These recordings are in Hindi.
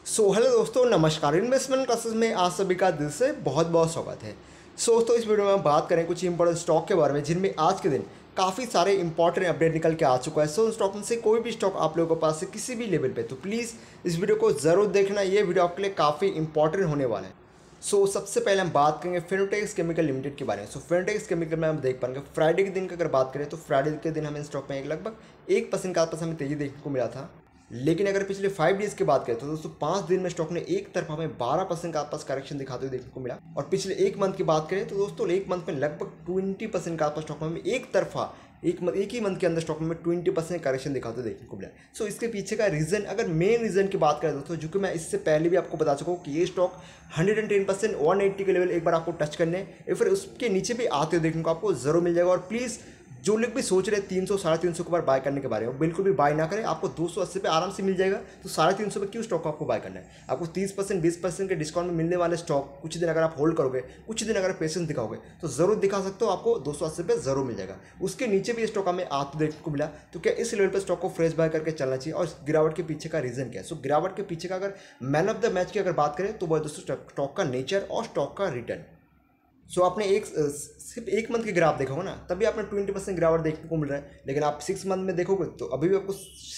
हेलो दोस्तों, नमस्कार। इन्वेस्टमेंट क्लासेस में आप सभी का दिल से बहुत बहुत स्वागत है। दोस्तों, इस वीडियो में हम बात करें कुछ इंपॉर्टेंट स्टॉक के बारे में जिनमें आज के दिन काफ़ी सारे इंपॉर्टेंट अपडेट निकल के आ चुका है। उन स्टॉक में से कोई भी स्टॉक आप लोगों के पास है किसी भी लेवल पे, तो प्लीज़ इस वीडियो को ज़रूर देखना। ये वीडियो आपके लिए काफ़ी इंपॉर्टेंट होने वाला है। सबसे पहले हम बात करेंगे फिनोटेक्स केमिकल लिमिटेड के बारे में। फिनोटेक्स केमिकल में हम देख पाएंगे फ्राइडे के दिन की अगर बात करें तो फ्राइडे के दिन हमें स्टॉक में लगभग 1% के आसपास हमें तेजी देखने को मिला था। लेकिन अगर पिछले 5 डेज की बात करें तो दोस्तों 5 दिन में स्टॉक ने एक तरफा हमें 12% के आसपास करेक्शन दिखाते हुए देखने को मिला। और पिछले एक मंथ की बात करें तो दोस्तों एक मंथ में लगभग 20% के आसपास स्टॉक में एक तरफा एक ही मंथ के अंदर स्टॉक में 20% करेक्शन दिखाते हुए देखने को मिला। इसके पीछे का रीज़न, अगर मेन रीज़न की बात करें दोस्तों, जो कि मैं इससे पहले भी आपको बता चुका हूँ कि ये स्टॉक 110% 180 के लेवल एक बार आपको टच करने या फिर उसके नीचे भी आते हुए देखने को आपको ज़रूर मिल जाएगा। और प्लीज़ जो लोग भी सोच रहे हैं 300 350 के बार बाय करने के बारे में, बिल्कुल भी बाय ना करें। आपको 280 पे आराम से मिल जाएगा। तो 350 पे क्यों स्टॉक आपको बाय करना है? आपको 30% 20% के डिस्काउंट में मिलने वाले स्टॉक कुछ दिन अगर आप होल्ड करोगे, कुछ दिन अगर पेशेंस दिखाओगे तो ज़रूर दिखा सकते हो, आपको 280 पे ज़रूर मिल जाएगा। उसके नीचे भी स्टॉक हमें आते देखने को मिला। तो क्या इस लेवल पर स्टॉक को फ्रेश बाय करके चलना चाहिए? और गिरावट के पीछे का रीज़न क्या है? गिरावट के पीछे का अगर मैन ऑफ द मैच की अगर बात करें तो वह दोस्तों स्टॉक का नेचर और स्टॉक का रिटर्न। आपने सिर्फ एक मंथ की ग्राफ देखा होगा ना, तभी आपने 20% गिरावट देखने को मिल रहा है। लेकिन आप 6 मंथ में देखोगे तो अभी भी आपको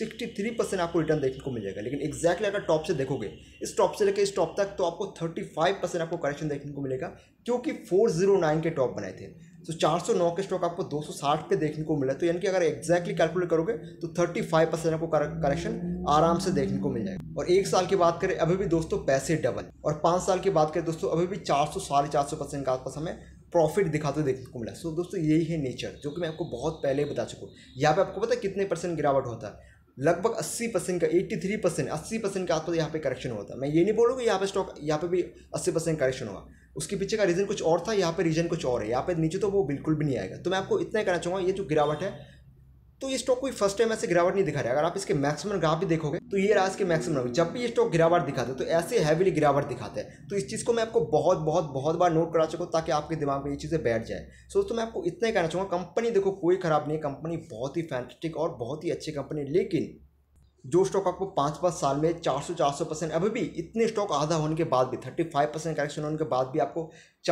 63% आपको रिटर्न देखने को मिल जाएगा। लेकिन एग्जैक्टली अगर टॉप से देखोगे, इस टॉप से लेकर इस टॉप तक, तो आपको 35% आपको करेक्शन देखने को मिलेगा, क्योंकि 409 के टॉप बनाए थे। 409 के स्टॉक आपको 260 पे देखने को मिला। तो यानी कि अगर एग्जैक्टली कैलकुलेट करोगे तो 35% आपको करेक्शन आराम से देखने को मिल जाएगा। और एक साल की बात करें अभी भी दोस्तों पैसे डबल, और 5 साल की बात करें दोस्तों अभी भी 400 450% के आसपास हमें प्रॉफिट दिखाते देखने को मिला। दोस्तों यही है नेचर, जो कि मैं आपको बहुत पहले बता चुका हूँ। यहाँ पे आपको पता है कितने परसेंट गिरावट होता है? लगभग 80% का 83% 80% के आसपास यहाँ पे करेक्शन होता है। मैं ये नहीं बोलूँगा यहाँ पे स्टॉक यहाँ पे भी 80% करेक्शन होगा। उसके पीछे का रीज़न कुछ और था, यहाँ पे रीज़न कुछ और है। यहाँ पे नीचे तो वो बिल्कुल भी नहीं आएगा। तो मैं आपको इतना ही कहना चाहूँगा, ये जो गिरावट है तो ये स्टॉक कोई फर्स्ट टाइम ऐसे गिरावट नहीं दिखा रहा है। अगर आप इसके मैक्सिमम ग्राफ भी देखोगे तो ये रहा इसके मैक्सिमम। जब भी ये स्टॉक गिरावट दिखाते हैं तो ऐसे हैवीली गिरावट दिखाते हैं। तो इस चीज़ को मैं आपको बहुत बार नोट करा चुका हूँ, ताकि आपके दिमाग में ये चीज़ें बैठ जाए। दोस्तों मैं आपको इतना ही कहना चाहूँगा, कंपनी देखो कोई खराब नहीं है, कंपनी बहुत ही फैंटास्टिक और बहुत ही अच्छी कंपनी। लेकिन जो स्टॉक आपको 5 साल में 400% अभी भी इतने स्टॉक आधा होने के बाद भी 35% करेक्शन होने के बाद भी आपको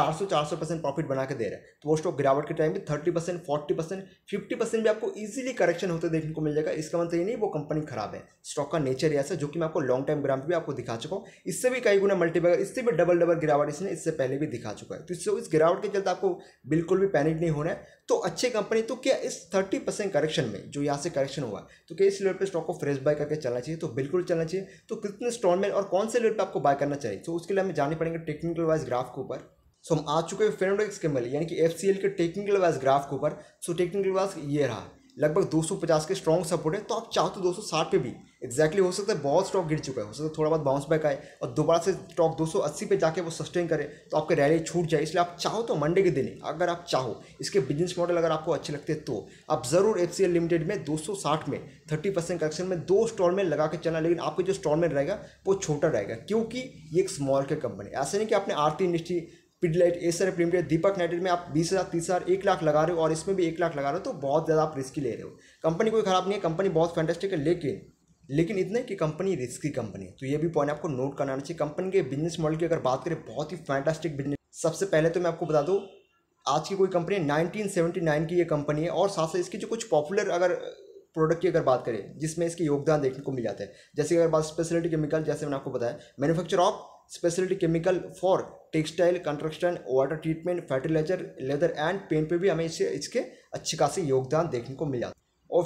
400% प्रॉफिट बना के दे रहा है, तो वो स्टॉक गिरावट के टाइम में 30% 40% 50% भी आपको इजीली करेक्शन होते देखने को मिल जाएगा। इसका मतलब ये नहीं वो कंपनी खराब है, स्टॉक का नेचर ऐसा, जो कि मैं आपको लॉन्ग टाइम ग्राफ भी आपको दिखा चुका हूँ। इससे भी कई गुना मल्टीपल, इससे भी डबल गिरावट इसने इससे पहले भी दिखा चुका है। तो इस गिरावट के चलते आपको बिल्कुल भी पैनिक नहीं होना है। तो अच्छी कंपनी, तो क्या इस 30% करेक्शन में जो यहाँ से करेक्शन हुआ, तो क्या इस लेवल पे स्टॉक को फ्रेश बाय करके चलना चाहिए? तो बिल्कुल चलना चाहिए। तो कितने इंस्टॉलमेंट और कौन से लेवल पे आपको बाय करना चाहिए, तो उसके लिए हमें जाने पड़ेंगे टेक्निकल वाइज ग्राफ के ऊपर। हम आ चुके हैं फिनोटेक्स केमिकल यानी कि FCL के टेक्निकल वाइज ग्राफ के ऊपर। टेक्निकल वाइज ये रहा, लगभग 250 के स्ट्रॉन्ग सपोर्ट है। तो आप चाहो तो 260 पे भी एग्जैक्टली हो सकता है, बहुत स्टॉक गिर चुका है, हो सकता है थोड़ा बहुत बाउंस बैक आए और दोबारा से स्टॉक 280 पे जाके वो सस्टेन करे, तो आपके रैली छूट जाए। इसलिए आप चाहो तो मंडे के दिन, अगर आप चाहो, इसके बिजनेस मॉडल अगर आपको अच्छे लगते हैं, तो आप ज़रूर FCL लिमिटेड में 260 में 30% करेक्शन में 2 इंस्टॉलमेंट लगा के चलना। लेकिन आपका जो इंस्टॉलमेंट रहेगा वो छोटा रहेगा, क्योंकि ये एक स्मॉल कैप कंपनी। ऐसे नहीं कि आपने Aarti industry, Pidilite, SRF limited, Deepak nitrate में आप 20,000 30,000 1 लाख लगा रहे हो, और इसमें भी 1 लाख लगा रहे हो, तो बहुत ज़्यादा आप रिस्की ले रहे हो। कंपनी कोई खराब नहीं है, कंपनी बहुत फैंटास्टिक है, लेकिन इतना कि कंपनी रिस्की कंपनी है। तो ये भी पॉइंट आपको नोट करना चाहिए। कंपनी के बिजनेस मॉडल की अगर बात करें, बहुत ही फैंटास्टिक बिजनेस। सबसे पहले तो मैं आपको बता दूँ, आज की कोई कंपनी 1979 की ये कंपनी है, और साथ साथ इसकी जो कुछ पॉपुलर अगर प्रोडक्ट की अगर बात करें जिसमें इसके योगदान देखने को मिल जाता है, जैसे अगर बात स्पेशलिटी केमिकल, जैसे मैंने आपको बताया, manufacture of speciality chemical for textile, construction, water treatment, fertilizer, leather and paint पे भी हमें इसके अच्छे खासे योगदान देखने को मिल जाता है। और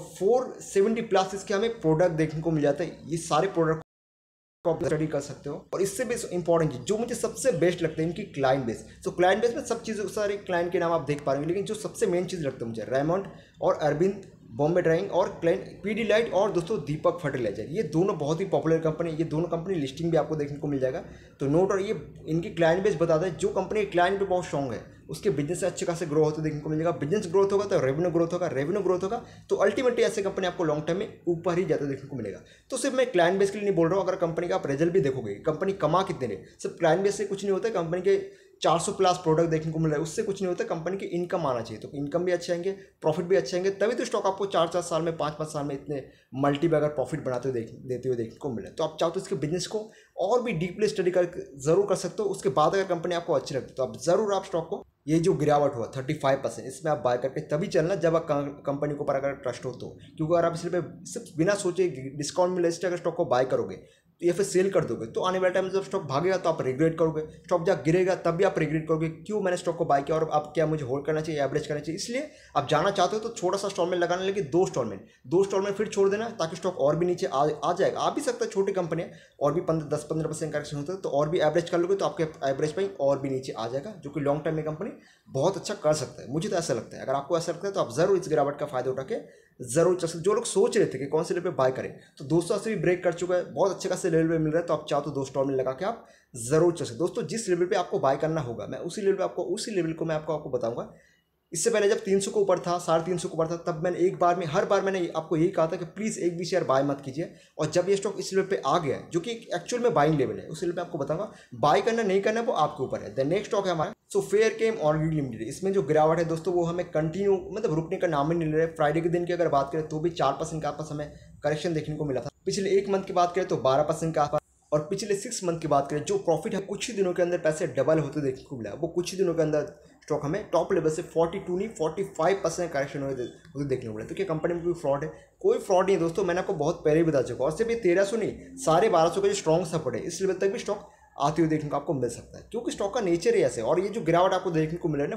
470 प्लस इसके हमें प्रोडक्ट देखने को मिल जाता है। ये सारे प्रोडक्ट को आप स्टडी कर सकते हो। और इससे भी इंपॉर्टेंट चीज जो मुझे सबसे बेस्ट लगता है, इनकी क्लाइंट बेस। क्लाइंट बेस में सब चीज़ें, सारे क्लाइंट के नाम आप देख पा रहे हैं, लेकिन जो सबसे मेन चीज़ लगता है मुझे, रेमंड और अरविंद, बॉम्बे ड्राइंग और क्लाइंट पीडीलाइट, और दोस्तों दीपक फर्टिलाइजर, ये दोनों बहुत ही पॉपुलर कंपनी। ये दोनों कंपनी लिस्टिंग भी आपको देखने को मिल जाएगा, तो नोट। और ये इनकी क्लाइंट बेस बताता है, जो कंपनी क्लाइंट पे बहुत स्ट्रॉन्ग है उसके बिजनेस से अच्छे खासे ग्रो होते देखने को मिलेगा। बिजनेस ग्रोथ होगा तो रेवेन्यू ग्रोथ होगा, रेवेन्यू ग्रोथ होगा तो अल्टीमेटली ऐसे कंपनी आपको लॉन्ग टर्म में ऊपर ही जाते देखने को मिलेगा। तो सिर्फ मैं क्लाइंट बेस के लिए नहीं बोल रहा हूँ, अगर कंपनी का आप रिजल्ट भी देखोगे, कंपनी कमा कितने रहे, सिर्फ क्लाइंट बेस से कुछ नहीं होता है। कंपनी के 400 प्लस प्रोडक्ट देखने को मिल रहा है, उससे कुछ नहीं होता, कंपनी की इनकम आना चाहिए। तो इनकम भी अच्छे आएंगे, प्रॉफिट भी अच्छे आएंगे, तभी तो स्टॉक आपको 4-4 साल में 5-5 साल में इतने मल्टी बैगर प्रॉफिट बनाते हुए देते हुए देखने को मिले। तो आप चाहो तो इसके बिजनेस को और भी डीपली स्टडी कर जरूर कर सकते हो। उसके बाद अगर कंपनी आपको अच्छी लगती है तो आप जरूर आप स्टॉक को, ये जो गिरावट हुआ 35%, इसमें आप बाय करके तभी चलना जब आप कंपनी के ऊपर अगर ट्रस्ट हो तो। क्योंकि अगर आप इसलिए सिर्फ बिना सोचे डिस्काउंट मिले अगर स्टॉक को बाय करोगे या फिर सेल कर दोगे तो आने वाले टाइम में जब स्टॉक भागेगा तो आप रिग्रेट करोगे, स्टॉक जब गिरेगा तब भी आप रिग्रेट करोगे, क्यों मैंने स्टॉक को बाय किया और अब क्या मुझे होल्ड करना चाहिए, एवरेज करना चाहिए। इसलिए आप जाना चाहते हो तो छोटा सा स्टॉलमेंट लगाने लगे, 2 स्टॉलमेंट फिर छोड़ देना, ताकि स्टॉक और भी नीचे आ जाएगा। आ भी सकता है, छोटी कंपनी है, और भी 10-15% करेक्शन होता है, तो और भी एवरेज कर लोगे तो आपके एवरेज पे और भी नीचे आ जाएगा, जो कि लॉन्ग टर्म में कंपनी बहुत अच्छा कर सकता है। मुझे तो ऐसा लगता है। अगर आपको ऐसा लगता है तो आप जरूर इस गिरावट का फायदा उठा के जरूर चल सकते। जो लोग सोच रहे थे कि कौन से लेवल पे बाय करें, तो 280 भी ब्रेक कर चुका है, बहुत अच्छे खासे लेवल पे मिल रहा है, तो आप चाहो तो 2 स्टॉलमेंट लगा के आप जरूर चल सकते। दोस्तों, जिस लेवल पे आपको बाय करना होगा, मैं उसी लेवल को मैं आपको बताऊंगा। इससे पहले जब 300 के ऊपर था, 350 के ऊपर था, तब मैंने हर बार मैंने आपको यही कहा था कि प्लीज़ एक भी शेयर बाय मत कीजिए। और जब ये स्टॉक इस लेवल पे आ गया है, जो कि एक्चुअल में बाइंग लेवल है, उस लेवल पे आपको बताऊंगा बाय करना नहीं करना वो आपके ऊपर है। द नेक्स्ट स्टॉक है हमारा फेयरकेम ऑर्गेनिक लिमिटेड। इसमें जो गिरावट है दोस्तों, वो हमें कंटिन्यू मतलब रुकने का नाम ही नहीं ले रहा है। फ्राइडे के दिन की अगर बात करें तो भी 4% के आसपास हमें करेक्शन देखने को मिला था। पिछले 1 मंथ की बात करें तो 12% के आसपास, और पिछले 6 मंथ की बात करें जो प्रॉफिट है, कुछ ही दिनों के अंदर पैसे डबल होते देखने को मिला। वो कुछ ही दिनों के अंदर स्टॉक हमें टॉप लेवल से 42 नहीं 45% करेक्शन होते देखने को मिला। तो क्या कंपनी में कोई फ्रॉड है? कोई फ्रॉड नहीं है दोस्तों, मैंने आपको बहुत पहले ही बता चुका। और सिर्फ ये 1300 नहीं 1250 का जो स्ट्रॉन्ग सपोर्ट है, इस लेवल तक भी स्टॉक आते हुए देखने को आपको मिल सकता है, क्योंकि स्टॉक का नेचर ही ऐसे है। और ये जो गिरावट आपको देखने को मिल रहा है ना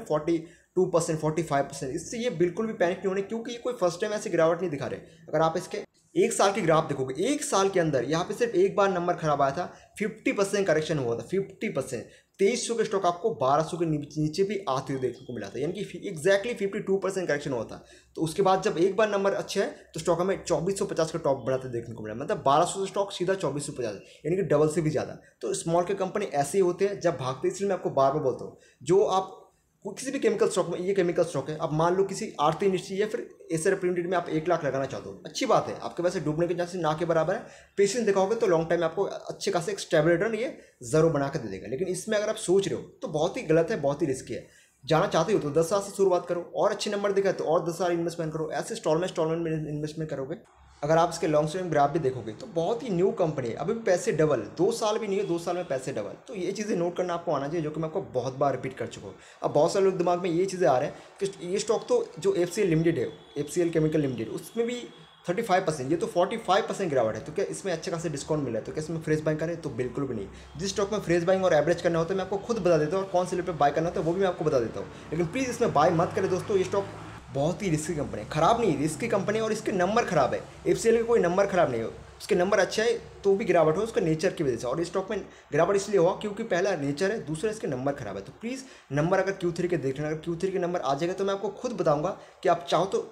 42% 45%, इससे ये बिल्कुल भी पैनिक नहीं होने, क्योंकि ये कोई फर्स्ट टाइम ऐसी गिरावट नहीं दिखा रहे। अगर आप इसके 1 साल की ग्राफ देखोगे, 1 साल के अंदर यहाँ पे सिर्फ एक बार नंबर खराब आया था, 50% करेक्शन हुआ था, 50%। 2300 के स्टॉक आपको 1200 के नीचे भी आते हुए देखने को मिला था, यानी कि एग्जैक्टली 52% करेक्शन हुआ था। तो उसके बाद जब एक बार नंबर अच्छे है तो स्टॉक हमें 2450 का टॉप बढ़ाते देखने को मिला, मतलब 1200 से स्टॉक सीधा 2450, यानी कि डबल से भी ज़्यादा। तो स्मॉल के कंपनी ऐसे ही होते हैं जब भागते, इसलिए मैं आपको बार बार बोलता हूँ, जो आप किसी भी केमिकल स्टॉक में, ये केमिकल स्टॉक है, अब मान लो किसी आरती इंडस्ट्री या फिर एसआर लिमिटेड में आप 1 लाख लगाना चाहते हो, अच्छी बात है, आपके वैसे डूबने के चांसेस ना के बराबर है। पेशेंस दिखाओगे तो लॉन्ग टाइम में आपको अच्छे खासे एक स्टेबल रिटर्न ये जरूर बना कर दे देगा। लेकिन इसमें अगर आप सोच रहे हो तो बहुत ही गलत है, बहुत ही रिस्की है। जाना चाहते हो तो 10 साल से शुरुआत करो, और अच्छे नंबर दिखा तो और 10 साल इन्वेस्टमेंट करो, ऐसे स्टॉलमेंट में इन्वेस्टमेंट करोगे। अगर आप इसके लॉन्ग टर्म ग्राफ भी देखोगे तो बहुत ही न्यू कंपनी है, अभी भी पैसे डबल, 2 साल भी नहीं है, 2 साल में पैसे डबल। तो ये चीज़ें नोट करना आपको आना चाहिए, जो कि मैं आपको बहुत बार रिपीट कर चुका हूँ। अब बहुत सारे लोग दिमाग में ये चीज़ें आ रहे हैं कि ये स्टॉक तो जो FCL लिमिटेड है, FCL केमिकल लिमिटेड, उसमें भी 35%, ये तो 45% गिरावट है। तो क्या इसमें अच्छे खासे डिस्काउंट मिला है, तो क्या इसमें फ्रेश बाइंग करें? तो बिल्कुल भी नहीं। जिस स्टॉक में फ्रेश बाइंग और एवरेज करना होता है मैं आपको खुद बता देता हूँ, और कौन से लेवल पे बाय करना होता है वो भी मैं आपको बता देता हूँ। लेकिन प्लीज़ इसमें बाय मत करें दोस्तों, ये स्टॉक बहुत ही रिस्की कंपनी है, खराब नहीं, रिस्की कंपनी है, और इसके नंबर खराब है। FCL के कोई नंबर खराब नहीं हो, उसके नंबर अच्छा है तो भी गिरावट हो उसका नेचर की वजह से। और इस स्टॉक में गिरावट इसलिए हुआ क्योंकि पहला नेचर है, दूसरा इसके नंबर खराब है। तो प्लीज़ नंबर अगर Q3 के देख लेना, अगर Q3 के नंबर आ जाएगा तो मैं आपको खुद बताऊंगा कि आप चाहो तो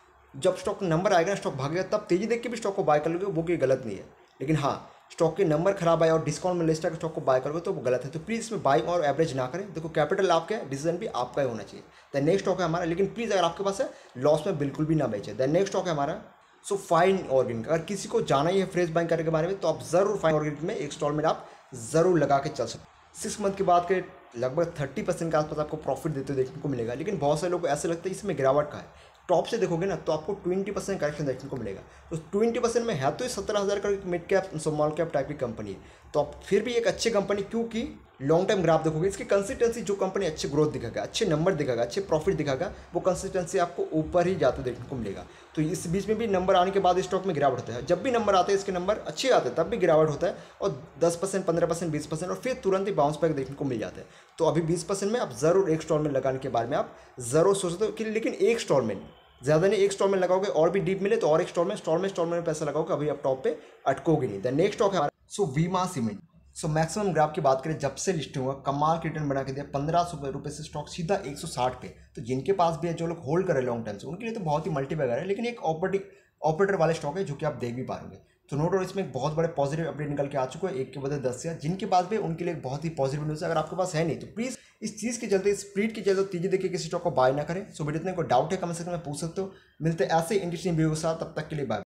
जब स्टॉक नंबर आएगा, स्टॉक भागेगा, तब तेजी देख के भी स्टॉक को बाय कर लोगे, वो कोई गलत नहीं है। लेकिन हाँ, स्टॉक के नंबर खराब आए और डिस्काउंट में लिस्ट आकर स्टॉक को बाय करोगे तो वो गलत है। तो प्लीज़ इसमें बाइंग और एवरेज ना करें। देखो, कैपिटल आपका है, डिसीजन भी आपका ही होना चाहिए। द नेक्स्ट स्टॉक है हमारा, लेकिन प्लीज़ अगर आपके पास है, लॉस में बिल्कुल भी ना बेचे। द नेक्स्ट स्टॉक है हमारा फाइन ऑर्गेनिक। अगर किसी को जाना ही है फ्रेश बाइंग करने के बारे में तो आप ज़रूर फाइन ऑर्गेनिक में एक स्टॉल में आप ज़रूर लगा के चल सकते। 6 मंथ की बात करें, लगभग 30% के आसपास आपको प्रॉफिट देते हुए देखने को मिलेगा। लेकिन बहुत सारे लोग को ऐसा लगता है इसमें गिरावट का है। टॉप से देखोगे ना तो आपको 20% करेक्शन देखने को मिलेगा। तो 20% में है तो ये 17,000 का mid cap small cap type की कंपनी है, तो आप फिर भी एक अच्छी कंपनी, क्योंकि लॉन्ग टर्म ग्राफ देखोगे इसकी कंसिस्टेंसी, जो कंपनी अच्छे ग्रोथ दिखाएगा, अच्छे नंबर दिखाएगा, अच्छे प्रॉफिट दिखाएगा, वो कंसिस्टेंसी आपको ऊपर ही जाते देखने को मिलेगा। तो इस बीच में भी नंबर आने के बाद स्टॉक में गिरावट होता है। जब भी नंबर आते हैं इसके नंबर अच्छे आते हैं तब भी गिरावट होता है, और 10%, 15%, 20%, और फिर तुरंत ही बाउंस बैक देखने को मिल जाता है। तो अभी 20% में आप ज़रूर एक स्टॉलमेंट लगाने के बारे में आप ज़रूर सोचते हो कि, लेकिन एक स्टॉलमेंट ज़्यादा नहीं, एक स्टॉलमेंट लगाओगे और भी डीप मिले तो और एक स्टॉलमेंट में पैसा लगाओगे, अभी आप टॉप पे अटकोगे नहीं। द नेक्स्ट स्टॉक है हमारा वीमा सीमेंट। मैक्सिमम ग्राफ की बात करें, जब से लिस्टिंग हुआ कमाल की रिटर्न बना के दिया, 1500 रुपये से स्टॉक सीधा 160 पे। तो जिनके पास भी है, जो लोग होल्ड कर रहे लॉन्ग टाइम से, उनके लिए तो बहुत ही मल्टी बैगर है, लेकिन एक ऑपरेटर वाले स्टॉक है जो कि आप देख भी पाएंगे। तो नोट, और इसमें एक बहुत बड़े पॉजिटिव अपडेट निकल के आ चुका है, 1 के बदले 10 से। जिनके पास भी उनके लिए बहुत ही पॉजिटिव न्यूज़ है। अगर आपके पास है नहीं तो प्लीज़ इस चीज़ के चलते, स्प्रीड के चलते तेजी देखिए किसी स्टॉक को बाय ना करें। सो वीडियो इतने को डाउट है कमेंट सेक्शन में पूछ सकते हो। मिलते ऐसे इंटरेस्टिंग वीडियो के साथ, तब तक के लिए बाय।